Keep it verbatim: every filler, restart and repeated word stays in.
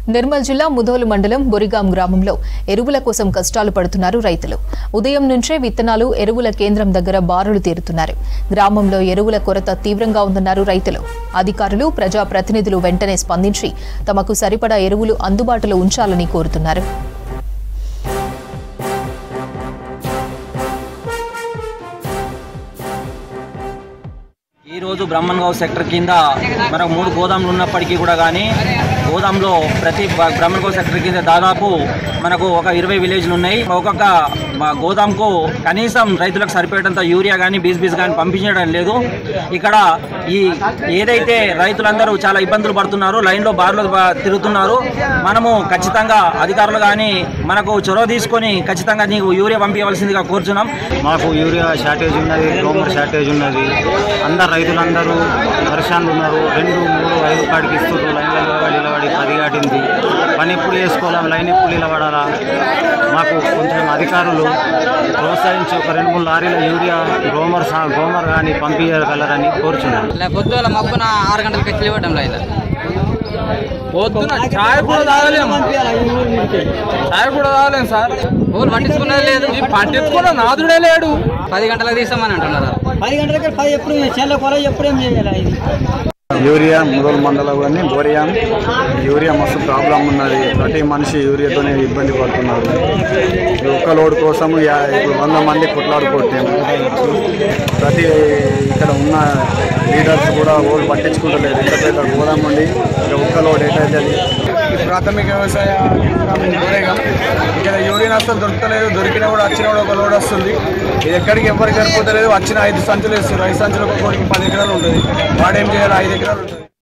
నిర్మల్ జిల్లా ముధోలు మండలం బొరిగాం గ్రామంలో ఎరువుల కోసం కష్టాలు పడుతున్నారు రైతులు. ఉదయం నుంచే విత్తనాలు ఎరువుల కేంద్రం దగ్గర బారులు తీరుతున్నారు. గ్రామంలో ఎరువుల కొరత తీవ్రంగా ఉందన్నారు రైతులు. అధికారులు, ప్రజా ప్రతినిధులు వెంటనే స్పందించి తమకు సరిపడా ఎరువులు అందుబాటులో ఉంచాలని కోరుతున్నారు. ఈ రోజు బ్రహ్మన్గావ్ సెక్టర్ కింద మనకు మూడు గోదాములు ఉన్నప్పటికీ కూడా కానీ గోదాంలో ప్రతి బ్రహ్మన్గావ్ సెక్టర్ కింద దాదాపు మనకు ఒక ఇరవై విలేజ్లు ఉన్నాయి. ఒక్కొక్క గోదాంకు కనీసం రైతులకు సరిపోయేటంత యూరియా కానీ బీస్ బీస్ కానీ పంపించడం లేదు. ఇక్కడ ఈ ఏదైతే రైతులందరూ చాలా ఇబ్బందులు పడుతున్నారు, లైన్లో బార్లు తిరుగుతున్నారు. మనము ఖచ్చితంగా అధికారులు కానీ మనకు చొరవ తీసుకొని ఖచ్చితంగా నీకు యూరియా పంపించవలసిందిగా కోరుచున్నాం. మాకు యూరియా షార్టేజ్ ఉన్నది, గ్రోమర్ షార్టేజ్ ఉన్నది. అందరు రైతులందరూ పరిశాన్లు ఉన్నారు. రెండు మూడు ఐదు కాడికి ఇస్తున్నారు. లైన్లో నిలబడి నిలబడి పది కాటింది. పని ఎప్పుడు వేసుకోవాలి, లైన్ ఎప్పుడు నిలబడాలా? మాకు కొంచెం అధికారులు ప్రోత్సహించి ఒక రెండు మూడు లారీల యూరియా గ్రోమర్ గ్రోమర్ కానీ పంపించగలరని కోరుచున్నాం. పొద్దుల మబ్బున ఆరు గంటలకు వచ్చి ఇవ్వడం లేదు. పొద్దున ఛాయ్ కూడా తాగలేము, ఛాయ్ కూడా తాగలేము సార్. ఊరు పట్టించుకున్నది లేదు, పట్టించుకున్న నాదుడే లేడు. పది గంటలకు తీసామని అంటున్నారు. పది గంటలకి పది ఎప్పుడు చెల్ల కొల ఎప్పుడేం చేయాలి? యూరియా ముదోల్ మండలం కానీ బోరియా యూరియా మస్తు ప్రాబ్లం ఉన్నది. ప్రతి మనిషి యూరియాతోనే ఇబ్బంది పడుతున్నారు. ఒక్క లోడ్ కోసం ఇప్పుడు వంద మంది కొట్లాడుకోవట్లేము. ప్రతి ఇక్కడ ఉన్న లీడర్స్ కూడా ఓళ్ళు పట్టించుకుంటలేదు. ఇంత పెద్ద గోదాం ఉండి ఇక ఒక్క లోడ్ ఏంటంటే ప్రాథమిక వ్యవసాయ బోరేగా ఇక్కడ యూరియా అసలు దొరకలేదు. దొరికినా కూడా వచ్చినా కూడా ఒక లోడ్ వస్తుంది. ఇది ఎక్కడికి ఎవరికి సరిపోతలేదు. వచ్చిన ఐదు సంచులు వేస్తారు. ఐదు సంచులకు ఒక పది ఎకరాలు ఉంటుంది. వాడేం చేయాలి? ఐదు ఎకరాలు ఉంటుంది.